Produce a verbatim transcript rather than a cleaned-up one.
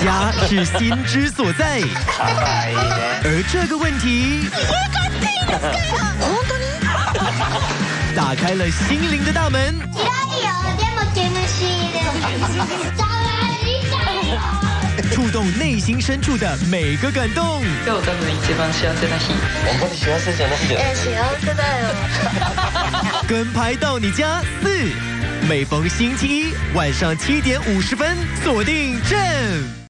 家是心之所在，而这个问题打开了心灵的大门。触动内心深处的每个感动。 今日多分一番幸せな日。 本当に幸せじゃないよ。 え、幸せだよ。 跟拍到你家四，每逢星期一晚上七点五十分，锁定正。